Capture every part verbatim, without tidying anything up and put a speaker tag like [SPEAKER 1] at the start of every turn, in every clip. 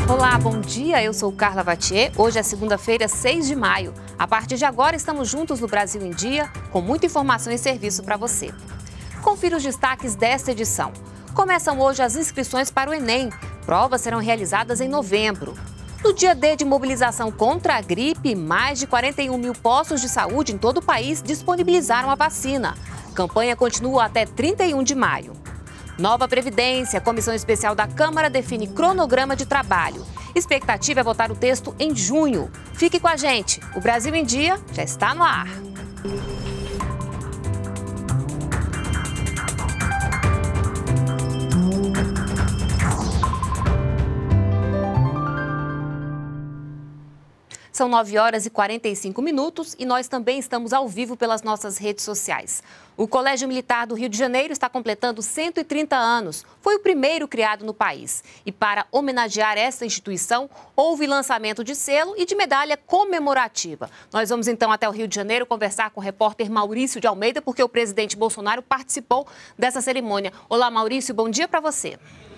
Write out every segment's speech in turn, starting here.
[SPEAKER 1] Olá, bom dia. Eu sou Carla Vatier. Hoje é segunda-feira, seis de maio. A partir de agora, estamos juntos no Brasil em Dia, com muita informação e serviço para você. Confira os destaques desta edição. Começam hoje as inscrições para o Enem. Provas serão realizadas em novembro. No dia D de mobilização contra a gripe, mais de quarenta e um mil postos de saúde em todo o país disponibilizaram a vacina. A campanha continua até trinta e um de maio. Nova Previdência, a Comissão Especial da Câmara define cronograma de trabalho. Expectativa é votar o texto em junho. Fique com a gente. O Brasil em Dia já está no ar. São nove horas e quarenta e cinco minutos e nós também estamos ao vivo pelas nossas redes sociais. O Colégio Militar do Rio de Janeiro está completando cento e trinta anos. Foi o primeiro criado no país. E para homenagear essa instituição, houve lançamento de selo e de medalha comemorativa. Nós vamos então até o Rio de Janeiro conversar com o repórter Maurício de Almeida, porque o presidente Bolsonaro participou dessa cerimônia. Olá, Maurício, bom dia para você.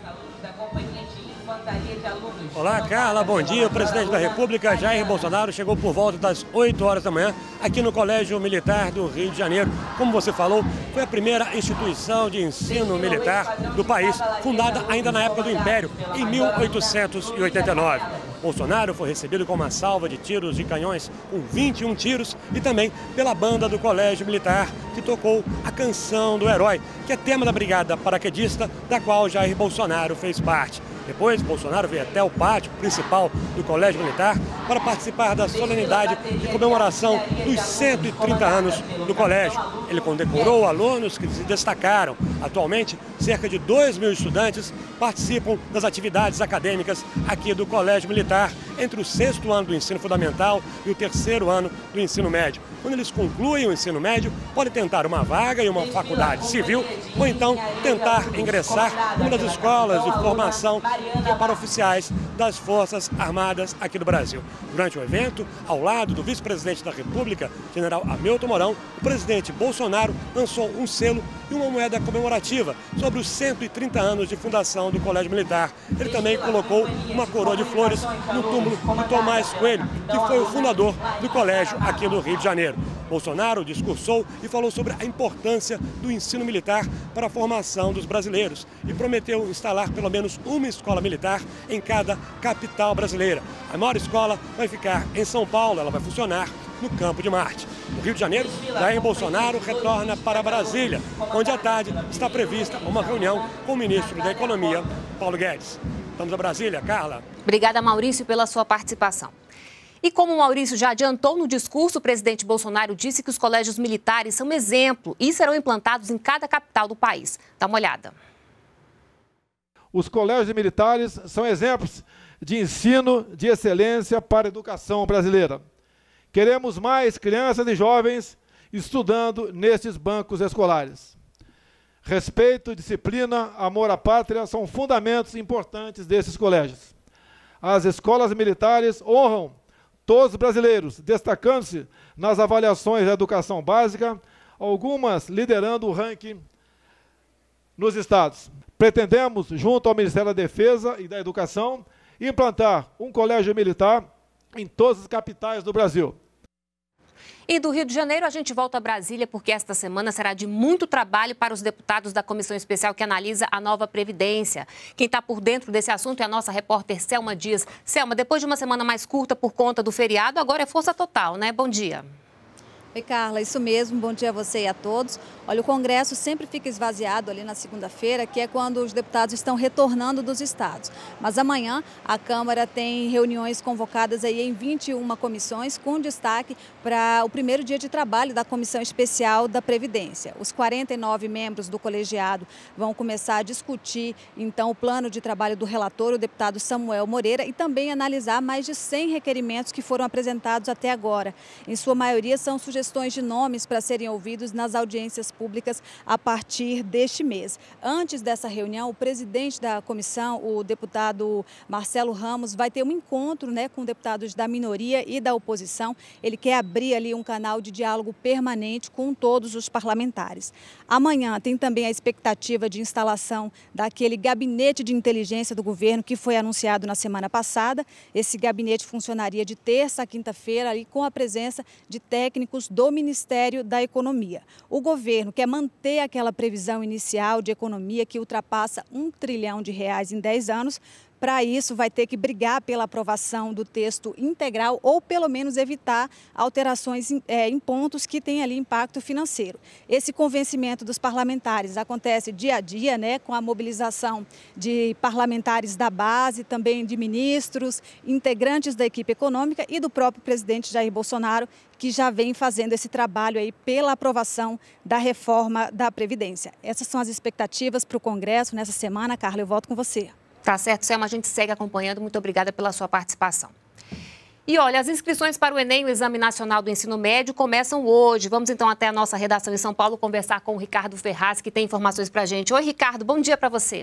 [SPEAKER 2] Olá, Carla, bom dia. O presidente da República, Jair Bolsonaro, chegou por volta das oito horas da manhã aqui no Colégio Militar do Rio de Janeiro. Como você falou, foi a primeira instituição de ensino militar do país, fundada ainda na época do Império, em mil oitocentos e oitenta e nove. Bolsonaro foi recebido com uma salva de tiros de canhões com vinte e um tiros e também pela banda do Colégio Militar, que tocou a Canção do Herói, que é tema da Brigada Paraquedista, da qual Jair Bolsonaro fez parte. Depois, Bolsonaro veio até o pátio principal do Colégio Militar para participar da solenidade de comemoração dos cento e trinta anos do colégio. Ele condecorou alunos que se destacaram. Atualmente, cerca de dois mil estudantes participam das atividades acadêmicas aqui do Colégio Militar, entre o sexto ano do ensino fundamental e o terceiro ano do ensino médio. Quando eles concluem o ensino médio, podem tentar uma vaga em uma faculdade civil ou então tentar ingressar em uma das escolas de formação para oficiais das Forças Armadas aqui do Brasil. Durante o evento, ao lado do vice-presidente da República, general Hamilton Mourão, o presidente Bolsonaro lançou um selo e uma moeda comemorativa sobre os cento e trinta anos de fundação do Colégio Militar. Ele também colocou uma coroa de flores no túmulo de Tomás Coelho, que foi o fundador do colégio aqui no Rio de Janeiro. Bolsonaro discursou e falou sobre a importância do ensino militar para a formação dos brasileiros e prometeu instalar pelo menos uma escola militar em cada capital brasileira. A maior escola vai ficar em São Paulo, ela vai funcionar no Campo de Marte. No Rio de Janeiro, Jair Bolsonaro retorna para Brasília, onde à tarde está prevista uma reunião com o ministro da Economia, Paulo Guedes. Vamos a Brasília, Carla.
[SPEAKER 1] Obrigada, Maurício, pela sua participação. E como o Maurício já adiantou no discurso, o presidente Bolsonaro disse que os colégios militares são exemplo e serão implantados em cada capital do país. Dá uma olhada.
[SPEAKER 3] Os colégios militares são exemplos de ensino de excelência para a educação brasileira. Queremos mais crianças e jovens estudando nestes bancos escolares. Respeito, disciplina, amor à pátria são fundamentos importantes desses colégios. As escolas militares honram todos os brasileiros, destacando-se nas avaliações da educação básica, algumas liderando o ranking nos estados. Pretendemos, junto ao Ministério da Defesa e da Educação, implantar um colégio militar em todas as capitais do Brasil.
[SPEAKER 1] E do Rio de Janeiro a gente volta a Brasília porque esta semana será de muito trabalho para os deputados da Comissão Especial que analisa a nova Previdência. Quem está por dentro desse assunto é a nossa repórter Selma Dias. Selma, depois de uma semana mais curta por conta do feriado, agora é força total, né? Bom dia.
[SPEAKER 4] Oi, Carla, isso mesmo. Bom dia a você e a todos. Olha, o Congresso sempre fica esvaziado ali na segunda-feira, que é quando os deputados estão retornando dos estados. Mas amanhã a Câmara tem reuniões convocadas aí em vinte e uma comissões, com destaque para o primeiro dia de trabalho da Comissão Especial da Previdência. Os quarenta e nove membros do colegiado vão começar a discutir, então, o plano de trabalho do relator, o deputado Samuel Moreira, e também analisar mais de cem requerimentos que foram apresentados até agora. Em sua maioria, são sugestões sugestões de nomes para serem ouvidos nas audiências públicas a partir deste mês. Antes dessa reunião, o presidente da comissão, o deputado Marcelo Ramos, vai ter um encontro, né, com deputados da minoria e da oposição. Ele quer abrir ali um canal de diálogo permanente com todos os parlamentares. Amanhã tem também a expectativa de instalação daquele gabinete de inteligência do governo que foi anunciado na semana passada. Esse gabinete funcionaria de terça a quinta-feira ali com a presença de técnicos do Ministério da Economia. O governo quer manter aquela previsão inicial de economia que ultrapassa um trilhão de reais em dez anos. Para isso, vai ter que brigar pela aprovação do texto integral ou, pelo menos, evitar alterações é, em pontos que têm ali impacto financeiro. Esse convencimento dos parlamentares acontece dia a dia, né, com a mobilização de parlamentares da base, também de ministros, integrantes da equipe econômica e do próprio presidente Jair Bolsonaro, que já vem fazendo esse trabalho aí pela aprovação da reforma da Previdência. Essas são as expectativas para o Congresso nessa semana. Carla, eu volto com você.
[SPEAKER 1] Tá certo, Selma, a gente segue acompanhando. Muito obrigada pela sua participação. E olha, as inscrições para o Enem, o Exame Nacional do Ensino Médio, começam hoje. Vamos então até a nossa redação em São Paulo conversar com o Ricardo Ferraz, que tem informações para a gente. Oi, Ricardo, bom dia para você.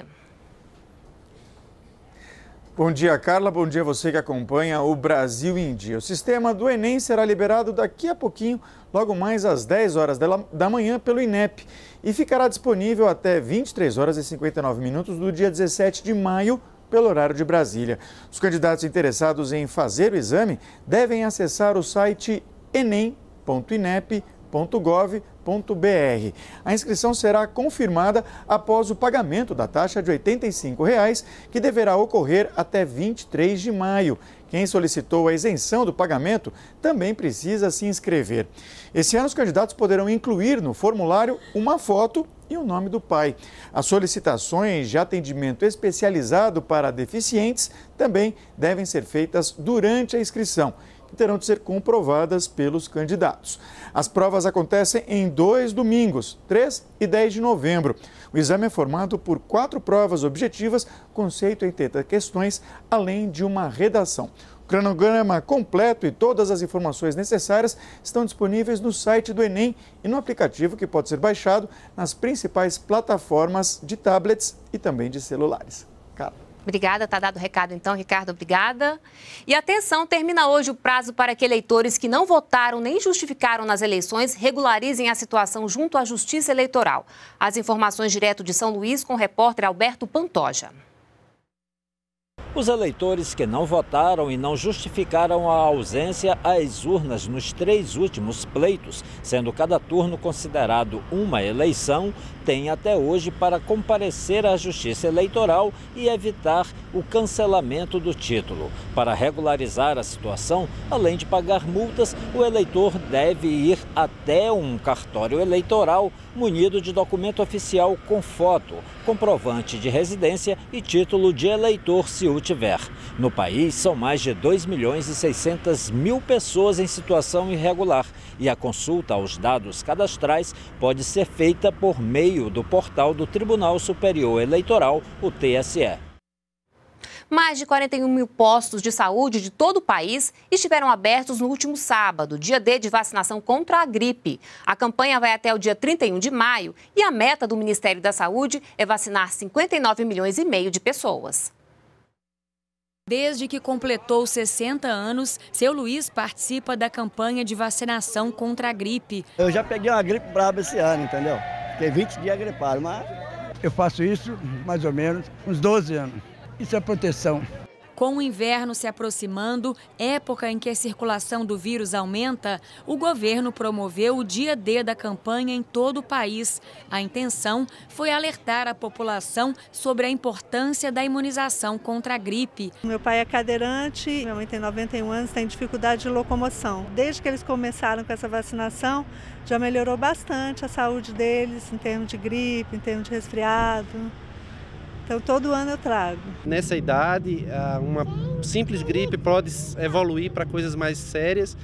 [SPEAKER 5] Bom dia, Carla. Bom dia a você que acompanha o Brasil em Dia. O sistema do Enem será liberado daqui a pouquinho, logo mais às dez horas da manhã, pelo INEP. E ficará disponível até vinte e três horas e cinquenta e nove minutos do dia dezessete de maio, pelo horário de Brasília. Os candidatos interessados em fazer o exame devem acessar o site enem ponto inep ponto gov ponto br. A inscrição será confirmada após o pagamento da taxa de oitenta e cinco reais, que deverá ocorrer até vinte e três de maio. Quem solicitou a isenção do pagamento também precisa se inscrever. Esse ano, os candidatos poderão incluir no formulário uma foto e o nome do pai. As solicitações de atendimento especializado para deficientes também devem ser feitas durante a inscrição, que terão de ser comprovadas pelos candidatos. As provas acontecem em dois domingos, três e dez de novembro. O exame é formado por quatro provas objetivas, com cento e oitenta questões, além de uma redação. O cronograma completo e todas as informações necessárias estão disponíveis no site do Enem e no aplicativo que pode ser baixado nas principais plataformas de tablets e também de celulares. Carla.
[SPEAKER 1] Obrigada, tá dado o recado então, Ricardo, obrigada. E atenção, termina hoje o prazo para que eleitores que não votaram nem justificaram nas eleições regularizem a situação junto à Justiça Eleitoral. As informações direto de São Luís com o repórter Alberto Pantoja.
[SPEAKER 6] Os eleitores que não votaram e não justificaram a ausência às urnas nos três últimos pleitos, sendo cada turno considerado uma eleição, têm até hoje para comparecer à Justiça Eleitoral e evitar o cancelamento do título. Para regularizar a situação, além de pagar multas, o eleitor deve ir até um cartório eleitoral munido de documento oficial com foto, comprovante de residência e título de eleitor, se o tiver. No país, são mais de dois milhões e seiscentas mil pessoas em situação irregular e a consulta aos dados cadastrais pode ser feita por meio do portal do Tribunal Superior Eleitoral, o T S E.
[SPEAKER 1] Mais de quarenta e um mil postos de saúde de todo o país estiveram abertos no último sábado, dia D de vacinação contra a gripe. A campanha vai até o dia trinta e um de maio e a meta do Ministério da Saúde é vacinar cinquenta e nove milhões e meio de pessoas.
[SPEAKER 7] Desde que completou sessenta anos, seu Luiz participa da campanha de vacinação contra a gripe.
[SPEAKER 8] Eu já peguei uma gripe braba esse ano, entendeu? Fiquei vinte dias gripado, mas eu faço isso mais ou menos uns doze anos. Isso é proteção.
[SPEAKER 7] Com o inverno se aproximando, época em que a circulação do vírus aumenta, o governo promoveu o dia D da campanha em todo o país. A intenção foi alertar a população sobre a importância da imunização contra a gripe.
[SPEAKER 9] Meu pai é cadeirante, minha mãe tem noventa e um anos, tem dificuldade de locomoção. Desde que eles começaram com essa vacinação, já melhorou bastante a saúde deles em termos de gripe, em termos de resfriado. Então, todo ano eu trago.
[SPEAKER 10] Nessa idade, uma simples gripe pode evoluir para coisas mais sérias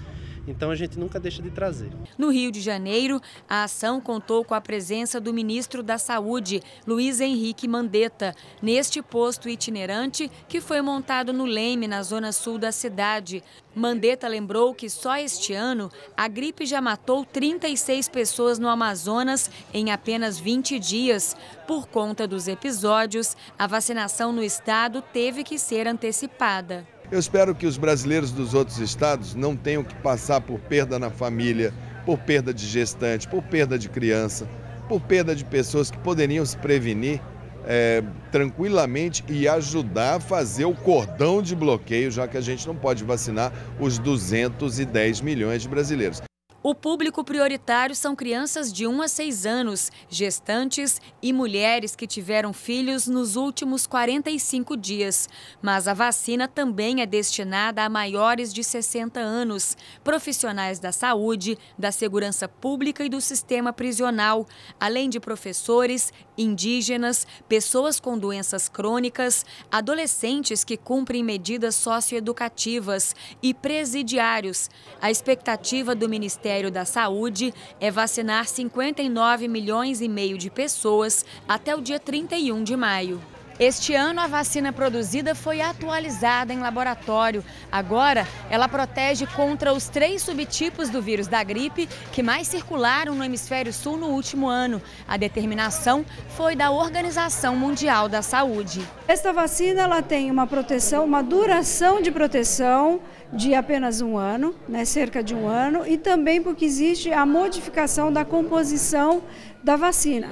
[SPEAKER 10] então a gente nunca deixa de trazer.
[SPEAKER 7] No Rio de Janeiro, a ação contou com a presença do ministro da Saúde, Luiz Henrique Mandetta, neste posto itinerante que foi montado no Leme, na zona sul da cidade. Mandetta lembrou que só este ano a gripe já matou trinta e seis pessoas no Amazonas em apenas vinte dias. Por conta dos episódios, a vacinação no estado teve que ser antecipada.
[SPEAKER 11] Eu espero que os brasileiros dos outros estados não tenham que passar por perda na família, por perda de gestante, por perda de criança, por perda de pessoas que poderiam se prevenir é, tranquilamente e ajudar a fazer o cordão de bloqueio, já que a gente não pode vacinar os duzentos e dez milhões de brasileiros.
[SPEAKER 7] O público prioritário são crianças de um a seis anos, gestantes e mulheres que tiveram filhos nos últimos quarenta e cinco dias. Mas a vacina também é destinada a maiores de sessenta anos, profissionais da saúde, da segurança pública e do sistema prisional, além de professores, indígenas, pessoas com doenças crônicas, adolescentes que cumprem medidas socioeducativas e presidiários. A expectativa do Ministério da Saúde é vacinar cinquenta e nove milhões e meio de pessoas até o dia trinta e um de maio. Este ano, a vacina produzida foi atualizada em laboratório. Agora, ela protege contra os três subtipos do vírus da gripe que mais circularam no hemisfério sul no último ano. A determinação foi da Organização Mundial da Saúde.
[SPEAKER 12] Esta vacina ela tem uma proteção, uma duração de proteção de apenas um ano, né, cerca de um ano, e também porque existe a modificação da composição da vacina.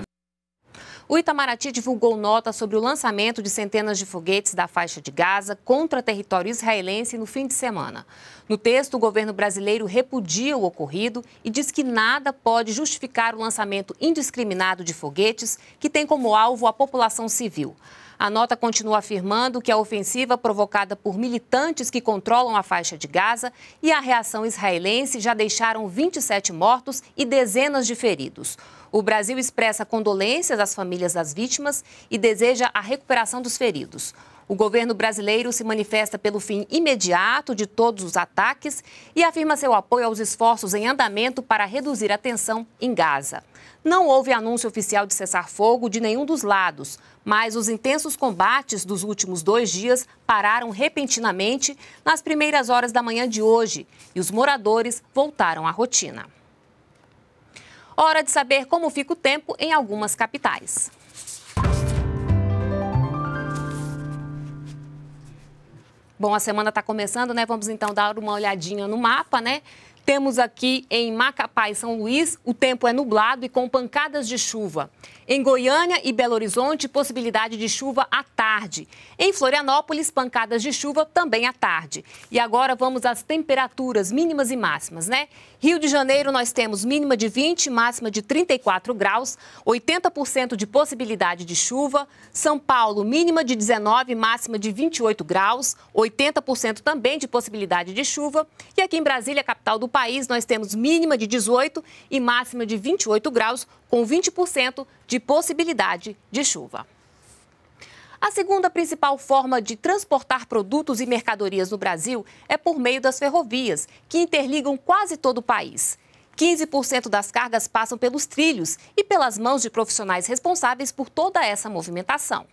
[SPEAKER 1] O Itamaraty divulgou nota sobre o lançamento de centenas de foguetes da faixa de Gaza contra território israelense no fim de semana. No texto, o governo brasileiro repudia o ocorrido e diz que nada pode justificar o lançamento indiscriminado de foguetes que tem como alvo a população civil. A nota continua afirmando que a ofensiva provocada por militantes que controlam a faixa de Gaza e a reação israelense já deixaram vinte e sete mortos e dezenas de feridos. O Brasil expressa condolências às famílias das vítimas e deseja a recuperação dos feridos. O governo brasileiro se manifesta pelo fim imediato de todos os ataques e afirma seu apoio aos esforços em andamento para reduzir a tensão em Gaza. Não houve anúncio oficial de cessar-fogo de nenhum dos lados, mas os intensos combates dos últimos dois dias pararam repentinamente nas primeiras horas da manhã de hoje e os moradores voltaram à rotina. Hora de saber como fica o tempo em algumas capitais. Bom, a semana está começando, né? Vamos então dar uma olhadinha no mapa, né? Temos aqui em Macapá e São Luís, o tempo é nublado e com pancadas de chuva. Em Goiânia e Belo Horizonte, possibilidade de chuva à tarde. Em Florianópolis, pancadas de chuva também à tarde. E agora vamos às temperaturas mínimas e máximas, né? Rio de Janeiro, nós temos mínima de vinte, máxima de trinta e quatro graus, oitenta por cento de possibilidade de chuva. São Paulo, mínima de dezenove, máxima de vinte e oito graus, oitenta por cento também de possibilidade de chuva. E aqui em Brasília, capital do país, nós temos mínima de dezoito e máxima de vinte e oito graus, com vinte por cento de possibilidade de chuva. A segunda principal forma de transportar produtos e mercadorias no Brasil é por meio das ferrovias, que interligam quase todo o país. quinze por cento das cargas passam pelos trilhos e pelas mãos de profissionais responsáveis por toda essa movimentação.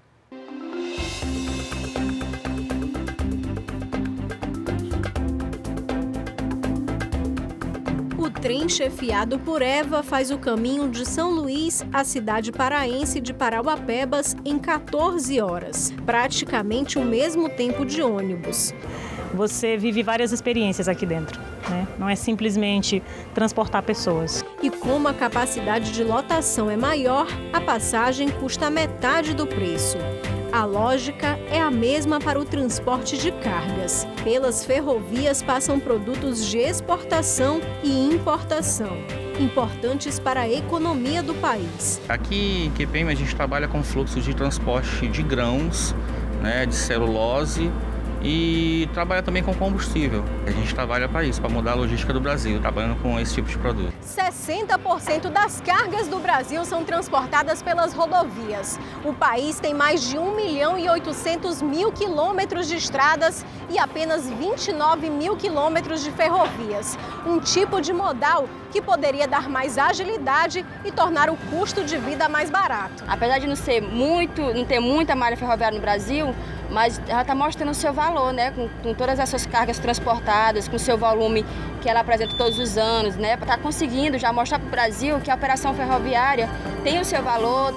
[SPEAKER 13] O trem chefiado por Eva faz o caminho de São Luís à cidade paraense de Parauapebas em quatorze horas, praticamente o mesmo tempo de ônibus.
[SPEAKER 14] Você vive várias experiências aqui dentro, né? Não é simplesmente transportar pessoas.
[SPEAKER 13] E como a capacidade de lotação é maior, a passagem custa metade do preço. A lógica é a mesma para o transporte de cargas. Pelas ferrovias passam produtos de exportação e importação, importantes para a economia do país.
[SPEAKER 15] Aqui em Quepema a gente trabalha com fluxo de transporte de grãos, né, de celulose e trabalha também com combustível. A gente trabalha para isso, para mudar a logística do Brasil, trabalhando com esse tipo de produto.
[SPEAKER 13] sessenta por cento das cargas do Brasil são transportadas pelas rodovias. O país tem mais de um milhão e oitocentos mil quilômetros de estradas e apenas vinte e nove mil quilômetros de ferrovias. Um tipo de modal que poderia dar mais agilidade e tornar o custo de vida mais barato.
[SPEAKER 16] Apesar de não ser muito, não ter muita malha ferroviária no Brasil, mas ela está mostrando o seu valor, né? Com, com todas as suas cargas transportadas, com o seu volume que ela apresenta todos os anos, né? Está conseguindo já mostrar para o Brasil que a operação ferroviária tem o seu valor.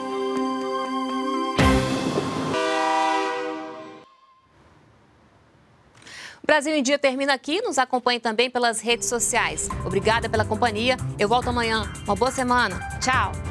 [SPEAKER 1] Brasil em Dia termina aqui. Nos acompanhe também pelas redes sociais. Obrigada pela companhia. Eu volto amanhã. Uma boa semana. Tchau.